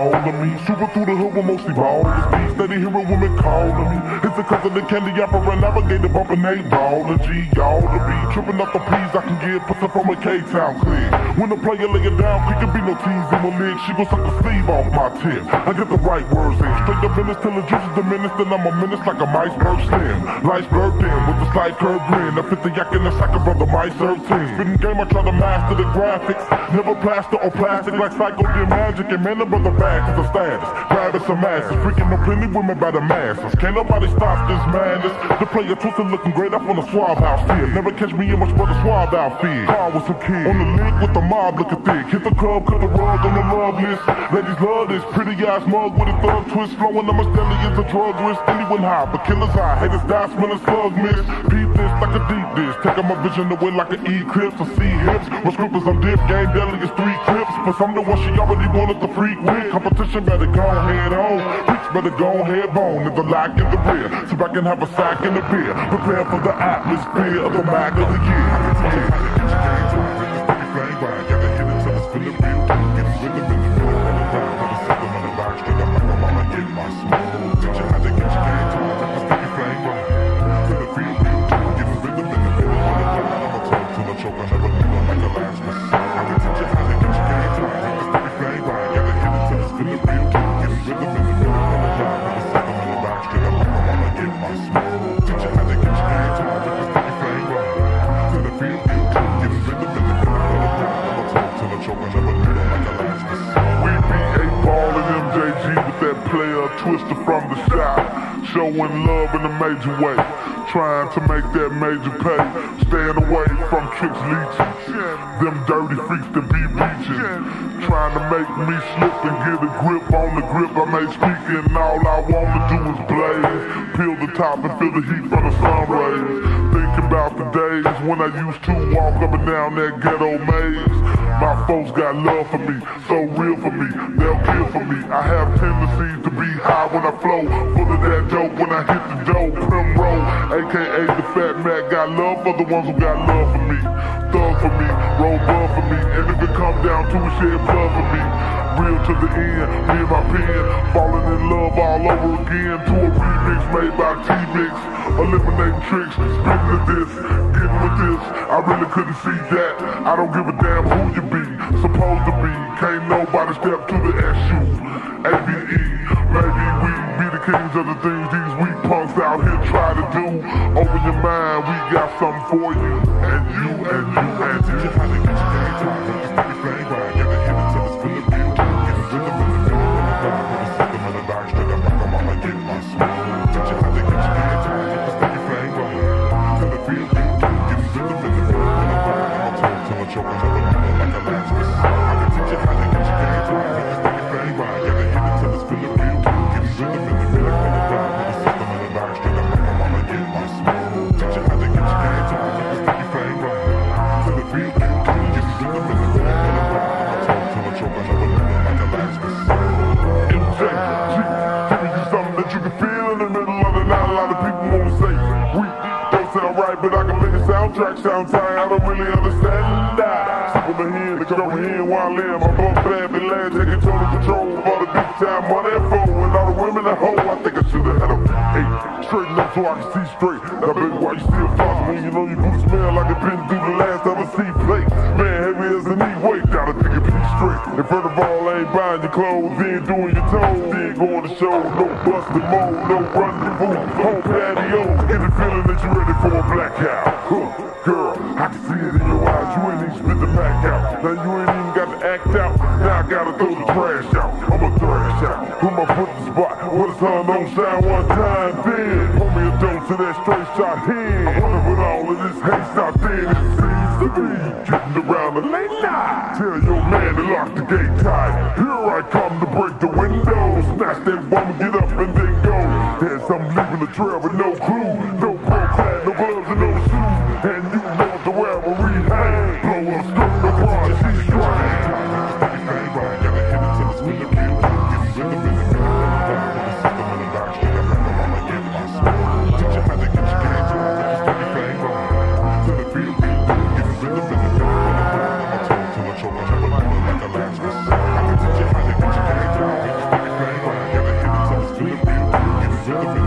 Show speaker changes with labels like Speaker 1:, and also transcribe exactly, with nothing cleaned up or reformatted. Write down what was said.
Speaker 1: all of me. Super through the hood with mostly ballers. These steady hero women calling me. It's because of the candy opera navigator bumping eight ball and G all to be. Tripping up the P's I can get, pussy from a K-Town click. When the player lay it down, quick can be no tease in my leg. She gon' suck the sleeve off my tip. I get the right words in. Straight up business till the juice is diminished. Then I'm a menace like a iceberg slim. Iceberg thin with the slight curve grin. I fit the yak in the second brother, my serve team. Spitting game, I try to master the graphics. Never plaster or plastic like Psycho did magic. And man, the brother back is the status. Grabbing some asses. Freaking no plenty women by the masses. Can't nobody stop this madness. The player Twista looking great up on the Suave house field. Never catch me in much but the Suave outfit. Car with some kids. On the link with the mob looking thick. Hit the club, cut the rug on the love list. Ladies love this pretty ass mug with a thug twist. Flowing on my deli is a drug risk. Anyone high, but killers high. Haters die, smelling slugs miss. Beat this like a deep dish. Taking my vision away like an eclipse. I see hips. With scrippers I'm dip. Game deli is three clips. But some the one she already wanted to freak with. Competition better go head on. Reach better go head bone. If the lock in the rear. So I can have a sack in the beer. Prepare for the atmosphere of the Mac of the year. Twista from the shop, showing love in a major way, trying to make that major pay, staying away from tricks leeches, them dirty freaks that be reaching, trying to make me slip and get a grip on the grip I may speak and all I wanna do is blaze, peel the top and feel the heat from the sun rays, thinking about the days when I used to walk up and down that ghetto maze. My folks got love for me, so real for me, they'll kill for me. I have tendencies to be high when I flow, full of that dope when I hit the dough. Primrose, aka the Fat Mac, got love for the ones who got love for me. Thug for me, roll blood for me, and if it come down to it, shed blood for me. Real to the end, me and my pen, falling in love all over again. To a remix made by T-Mix, eliminating tricks, spitting to this, getting with this. I really couldn't see that. I don't give a damn who you be, supposed to be. Can't nobody step to the S U, A B E. Maybe we be the kings of the things these weak punks out here try to do. Open your mind, we got something for you, and you, and you, and you. Teach you how to get your game time, just make it flame right. Gotta hit it till it's full of real. Get it rhythm in the middle of the rhyme. Put a system in the box, straight up like I'm on my get my smooth. Teach you how to get your game time, just make it flame right. Till it feel real, get it rhythm in the middle of the rhyme. I'm told till I choke, I never do it like a last miss. I can teach you how to get your game time, just make it flame right. Gotta hit it till it's full of real. Get it rhythm in the middle of the rhyme. Put a system in the box, straight up like I'm on my get my smooth. Teach you how to get your game time, just make it flame right. Till it feel real, get it rhythm in the middle of the rhyme. I'm told till I choke, I never do it like a last miss. M J G, giving you something that you can feel in the middle of the night. A lot of people won't say we don't sound right, but I can make a soundtrack sound tight. I don't really understand that. Sip on the hand, the cover hand while I live. My bump bad, but land taking total control for the big time money and foe. And all the women at home, I think I should've had a eight. Straighten up so I can see straight. Now baby, why you still flossing when you know your boots smell like it been through the last time I see plate? Man, heavy as a knee weight, gotta think it be straight. And first of all, I ain't buying your clothes, then doing your toes, then going to show. No busting mode, no rendezvous, home patio. Get the feeling that you ready for a blackout. Huh, girl, I can see it in your eyes, you ain't even spit the Mac out. Now you ain't even got to act out, now I gotta throw the trash out. I'ma thrash out, put my foot in the spot, what the sun don't shine one time, then pull me a dose of that straight shot head. I wonder what all of this hate's out there that seems to be getting around the late night. Tell your man to lock the gate tight, here I come to break the window. Snatch that woman, get up and then go. There's some leaving the trail with no clue, no pro clad, no gloves and no shoes. And you know the where we hang, blow a stroke, no broad, she's straight. Gotta hit it till it's full of real. Get rhythm in the middle of the rhyme. Put a system in the box, straight up like I'm on my get my smooth. Teach you how to get your game time, just make it flame right. Till it feel real. Get rhythm in the middle of the rhyme. I'm told till I choke, I never do it like a last miss. I can teach you how to get your game time. rhythm